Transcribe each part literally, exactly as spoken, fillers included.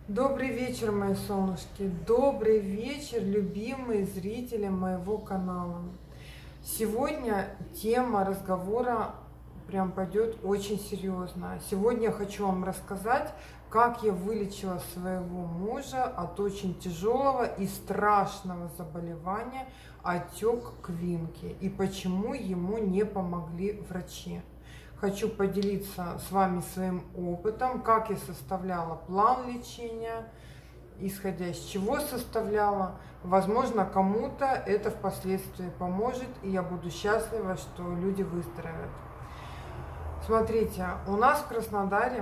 Добрый вечер, мои солнышки, добрый вечер, любимые зрители моего канала. Сегодня тема разговора прям пойдет очень серьезно. Сегодня я хочу вам рассказать, как я вылечила своего мужа от очень тяжелого и страшного заболевания отек квинки и почему ему не помогли врачи. Хочу поделиться с вами своим опытом, как я составляла план лечения, исходя из чего составляла. Возможно, кому-то это впоследствии поможет, и я буду счастлива, что люди выздоровеют. Смотрите, у нас в Краснодаре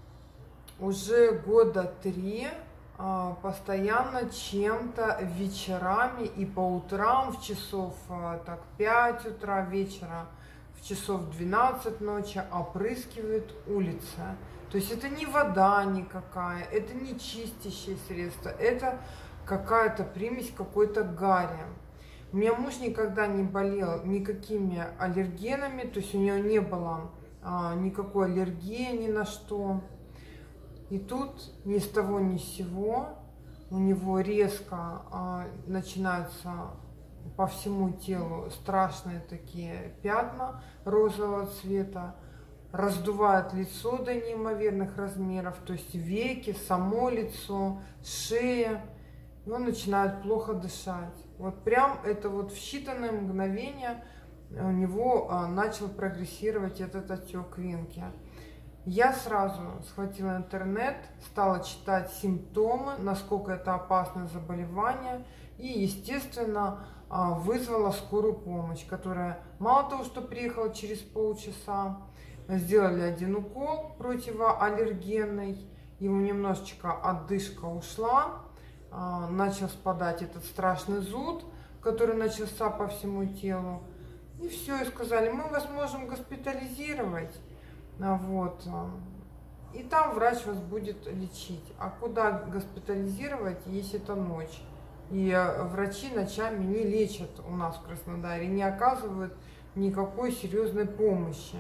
уже года три постоянно чем-то вечерами и по утрам, в часов так пять утра вечера, в часов двенадцать ночи опрыскивают улицы. То есть это не вода никакая, это не чистящее средство, это какая-то примесь какой-то гари. У меня муж никогда не болел никакими аллергенами, то есть у него не было а, никакой аллергии ни на что. И тут ни с того ни с сего у него резко а, начинаются по всему телу страшные такие пятна розового цвета, раздувает лицо до неимоверных размеров, то есть веки, само лицо, шея, и он начинает плохо дышать. Вот прям это вот в считанные мгновения у него а, начал прогрессировать этот отек квинки. Я сразу схватила интернет, стала читать симптомы, насколько это опасное заболевание, и, естественно, вызвала скорую помощь, которая мало того, что приехала через полчаса, сделали один укол противоаллергенный, ему немножечко отдышка ушла, начал спадать этот страшный зуд, который начался по всему телу, и все, и сказали, мы вас можем госпитализировать, вот, и там врач вас будет лечить. А куда госпитализировать, если это ночь? И врачи ночами не лечат у нас в Краснодаре, не оказывают никакой серьезной помощи.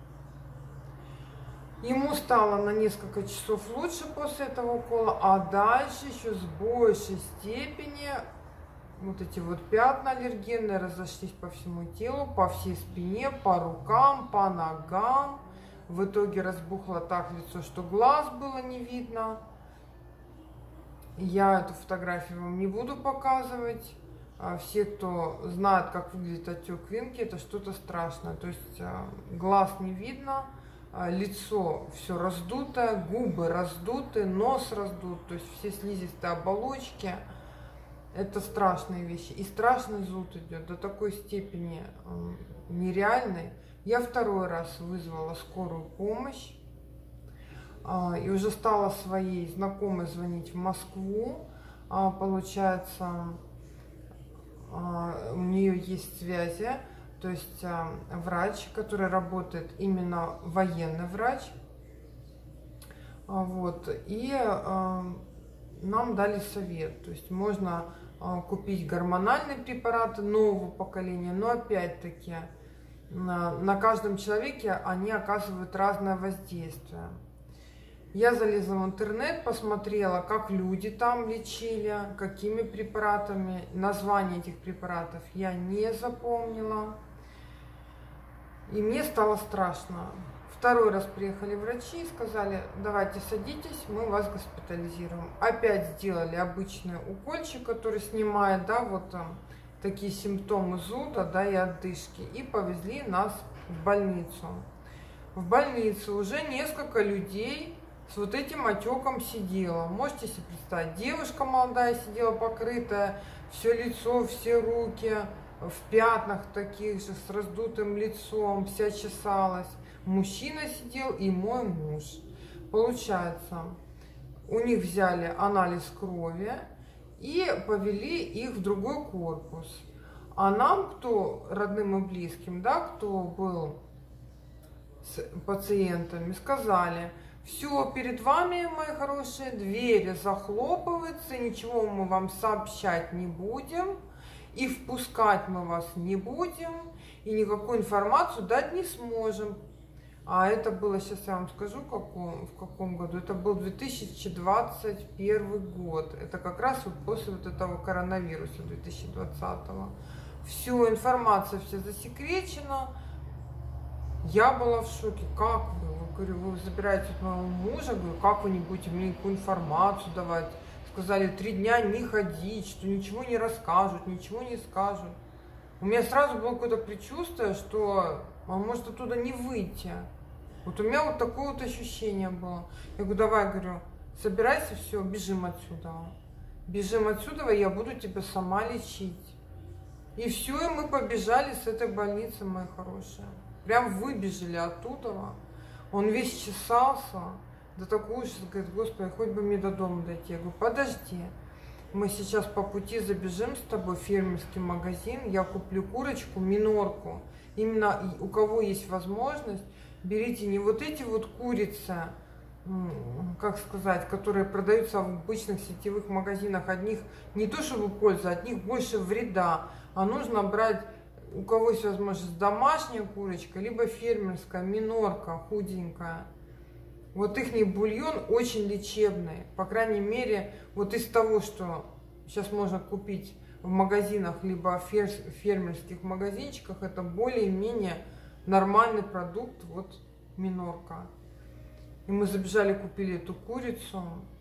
Ему стало на несколько часов лучше после этого укола, а дальше еще с большей степени вот эти вот пятна аллергенные разошлись по всему телу, по всей спине, по рукам, по ногам. В итоге разбухло так лицо, что глаз было не видно. Я эту фотографию вам не буду показывать. Все, кто знает, как выглядит отек квинки, это что-то страшное. То есть глаз не видно, лицо все раздутое, губы раздуты, нос раздут, то есть все слизистые оболочки. Это страшные вещи. И страшный зуд идет до такой степени нереальной. Я второй раз вызвала скорую помощь. И уже стала своей знакомой звонить в Москву. Получается, у нее есть связи, то есть врач, который работает, именно военный врач. Вот. И нам дали совет, то есть можно купить гормональные препараты нового поколения, но опять-таки на каждом человеке они оказывают разное воздействие. Я залезла в интернет, посмотрела, как люди там лечили, какими препаратами. Название этих препаратов я не запомнила. И мне стало страшно. Второй раз приехали врачи и сказали, давайте садитесь, мы вас госпитализируем. Опять сделали обычный укольчик, который снимает, да, вот там такие симптомы зуда, да, и отдышки. И повезли нас в больницу. В больнице уже несколько людей с вот этим отеком сидела. Можете себе представить, девушка молодая сидела покрытая, все лицо, все руки в пятнах таких же, с раздутым лицом, вся чесалась. Мужчина сидел и мой муж. Получается, у них взяли анализ крови и повели их в другой корпус. А нам, кто родным и близким, да, кто был с пациентами, сказали, все, перед вами, мои хорошие, двери захлопываются, ничего мы вам сообщать не будем, и впускать мы вас не будем, и никакую информацию дать не сможем. А это было, сейчас я вам скажу, каком, в каком году. Это был две тысячи двадцать первый год. Это как раз вот после вот этого коронавируса две тысячи двадцатого. Все, информация вся засекречена. Я была в шоке. Как вы? Говорю, вы забираете моего мужа, говорю, как вы не будете мне никакую информацию давать? Сказали, три дня не ходить, что ничего не расскажут, ничего не скажут. У меня сразу было какое-то предчувствие, что он может оттуда не выйти. Вот у меня вот такое вот ощущение было. Я говорю, давай, говорю, собирайся, все, бежим отсюда. Бежим отсюда, и я буду тебя сама лечить. И все, и мы побежали с этой больницы, мои хорошие. Прям выбежали оттуда. Он весь чесался, до такого ужаса, говорит, господи, хоть бы мне до дома дойти. Я говорю, подожди, мы сейчас по пути забежим с тобой в фермерский магазин, я куплю курочку, минорку. Именно у кого есть возможность, берите не вот эти вот курицы, как сказать, которые продаются в обычных сетевых магазинах, от них не то чтобы польза, от них больше вреда, а нужно брать, у кого есть возможность, домашняя курочка, либо фермерская, минорка, худенькая. Вот их бульон очень лечебный, по крайней мере, вот из того, что сейчас можно купить в магазинах, либо в фермерских магазинчиках, это более-менее нормальный продукт, вот минорка. И мы забежали, купили эту курицу,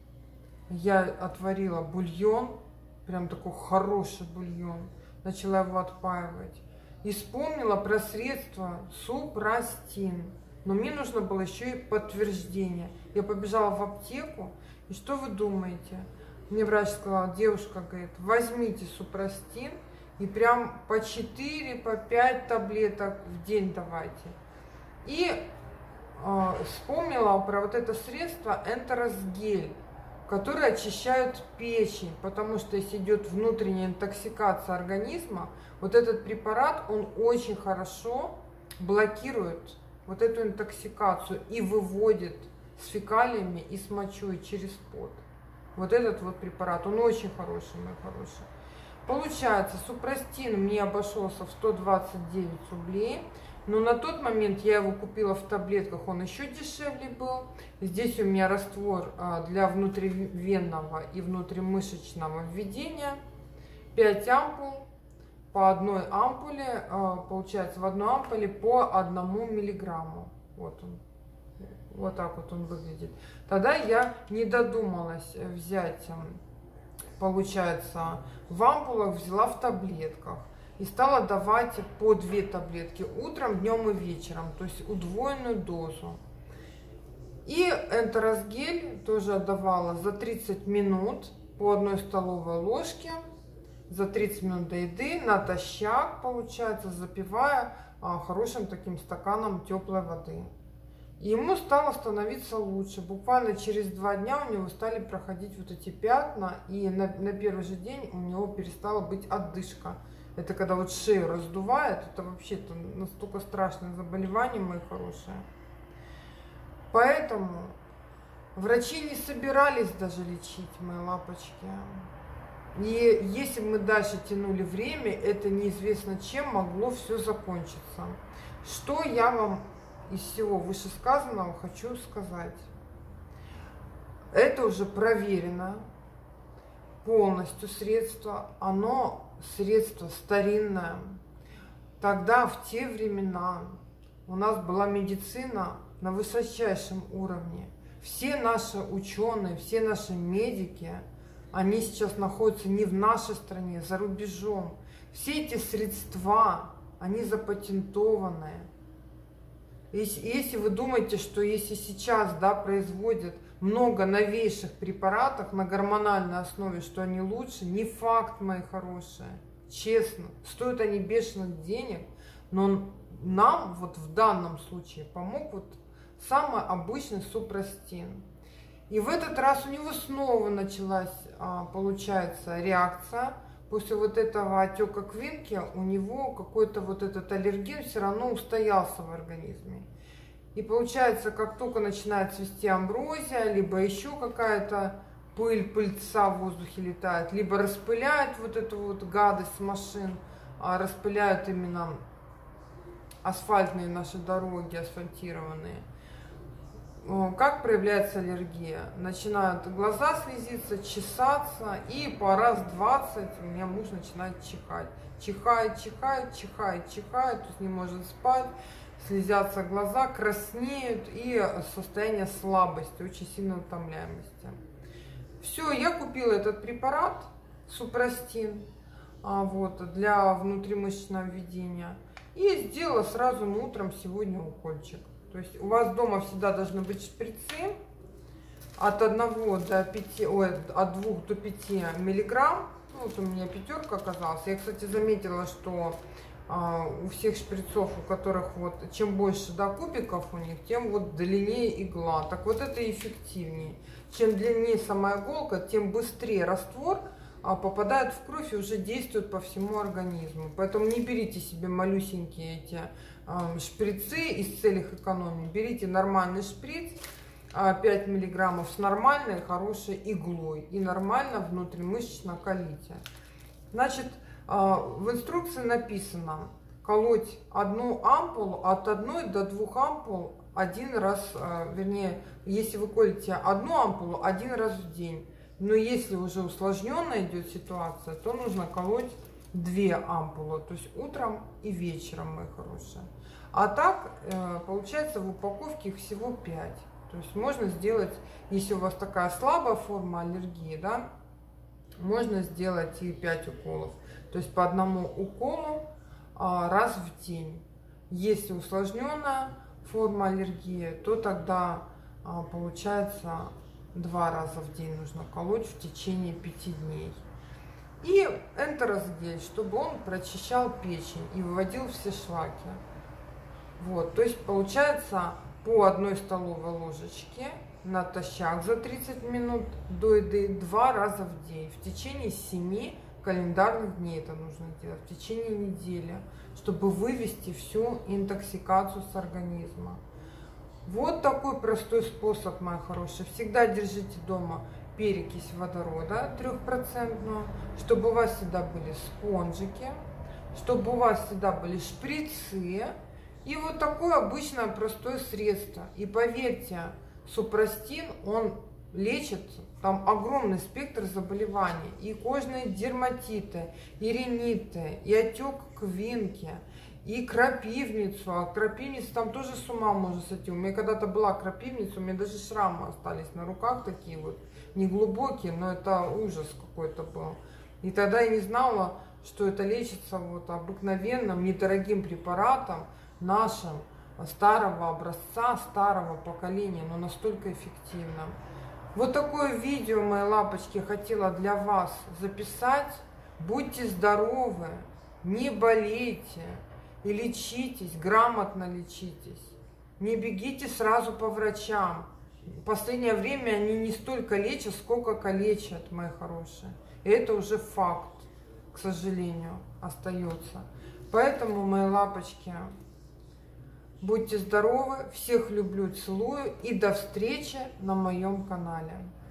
я отварила бульон, прям такой хороший бульон, начала его отпаивать. И вспомнила про средство Супрастин. Но мне нужно было еще и подтверждение. Я побежала в аптеку, и что вы думаете? Мне врач сказал, девушка, говорит, возьмите Супрастин и прям по четыре, по пять таблеток в день давайте. И э, вспомнила про вот это средство Энтеросгель, который очищает печень, потому что если идет внутренняя интоксикация организма, вот этот препарат, он очень хорошо блокирует вот эту интоксикацию и выводит с фекалиями и с мочой через пот. Вот этот вот препарат, он очень хороший, мой хороший. Получается, Супрастин мне обошелся в сто двадцать девять рублей, но на тот момент я его купила в таблетках, он еще дешевле был. Здесь у меня раствор для внутривенного и внутримышечного введения, пять ампул. По одной ампуле, получается, в одной ампуле по одному миллиграмму. Вот он. Вот так вот он выглядит. Тогда я не додумалась взять, получается, в ампулах, взяла в таблетках. И стала давать по две таблетки утром, днем и вечером. То есть удвоенную дозу. И Энтеросгель тоже отдавала за тридцать минут по одной столовой ложке. За тридцать минут до еды, натощак, получается, запивая а, хорошим таким стаканом теплой воды. И ему стало становиться лучше. Буквально через два дня у него стали проходить вот эти пятна, и на, на первый же день у него перестала быть отдышка. Это когда вот шею раздувает, это вообще-то настолько страшное заболевание, мои хорошие. Поэтому врачи не собирались даже лечить, мои лапочки. И если бы мы дальше тянули время, это неизвестно чем могло все закончиться. Что я вам из всего вышесказанного хочу сказать. Это уже проверено полностью средство. Оно средство старинное. Тогда, в те времена, у нас была медицина на высочайшем уровне. Все наши ученые, все наши медики, они сейчас находятся не в нашей стране, за рубежом. Все эти средства, они запатентованные. Если, если вы думаете, что если сейчас, да, производят много новейших препаратов на гормональной основе, что они лучше, не факт, мои хорошие. Честно, стоят они бешеных денег, но нам вот в данном случае помог вот самый обычный Супрастин. И в этот раз у него снова началась, получается, реакция. После вот этого отека квинки у него какой-то вот этот аллерген все равно устоялся в организме. И получается, как только начинает цвести амброзия, либо еще какая-то пыль, пыльца в воздухе летает, либо распыляют вот эту вот гадость с машин, распыляют именно асфальтные наши дороги, асфальтированные. Как проявляется аллергия? Начинают глаза слезиться, чесаться, и по раз двадцать у меня муж начинает чихать. Чихает, чихает, чихает, чихает, то есть не может спать, слезятся глаза, краснеют, и состояние слабости, очень сильной утомляемости. Все, я купила этот препарат, Супрастин, вот, для внутримышечного введения, и сделала сразу утром сегодня укольчик. То есть у вас дома всегда должны быть шприцы от одного до пяти, ой, от двух до пяти миллиграмм. Ну, вот у меня пятерка оказалась. Я, кстати, заметила, что а, у всех шприцов, у которых вот чем больше, да, кубиков у них, тем вот длиннее игла. Так вот это эффективнее. Чем длиннее сама иголка, тем быстрее раствор а, попадает в кровь и уже действует по всему организму. Поэтому не берите себе малюсенькие эти шприцы из целей экономии. Берите нормальный шприц пять миллиграммов с нормальной хорошей иглой и нормально внутримышечно колите. Значит, в инструкции написано колоть одну ампулу от одной до двух ампул один раз, вернее, если вы колите одну ампулу один раз в день. Но если уже усложненная идет ситуация, то нужно колоть две ампулы, то есть утром и вечером, мои хорошие. А так, получается, в упаковке их всего пять. То есть можно сделать, если у вас такая слабая форма аллергии, да, можно сделать и пять уколов. То есть по одному уколу раз в день. Если усложненная форма аллергии, то тогда получается два раза в день нужно колоть в течение пяти дней. И энтеросгель, чтобы он прочищал печень и выводил все шлаки. Вот, то есть получается по одной столовой ложечке натощак за тридцать минут до еды два раза в день. В течение семи календарных дней это нужно делать, в течение недели, чтобы вывести всю интоксикацию с организма. Вот такой простой способ, мои хорошие. Всегда держите дома перекись водорода трехпроцентную, чтобы у вас всегда были спонжики, чтобы у вас всегда были шприцы и вот такое обычное простое средство. И поверьте, Супрастин, он лечит там огромный спектр заболеваний, и кожные дерматиты, и риниты, и отек квинки, и крапивницу. А крапивница там тоже с ума может сойти. У меня когда-то была крапивница, у меня даже шрамы остались на руках такие вот, не глубокие, но это ужас какой-то был. И тогда я не знала, что это лечится вот обыкновенным, недорогим препаратом нашим, старого образца, старого поколения, но настолько эффективным. Вот такое видео, мои лапочки, хотела для вас записать. Будьте здоровы, не болейте и лечитесь, грамотно лечитесь. Не бегите сразу по врачам. В последнее время они не столько лечат, сколько калечат, мои хорошие. И это уже факт, к сожалению, остается. Поэтому, мои лапочки, будьте здоровы, всех люблю, целую и до встречи на моем канале.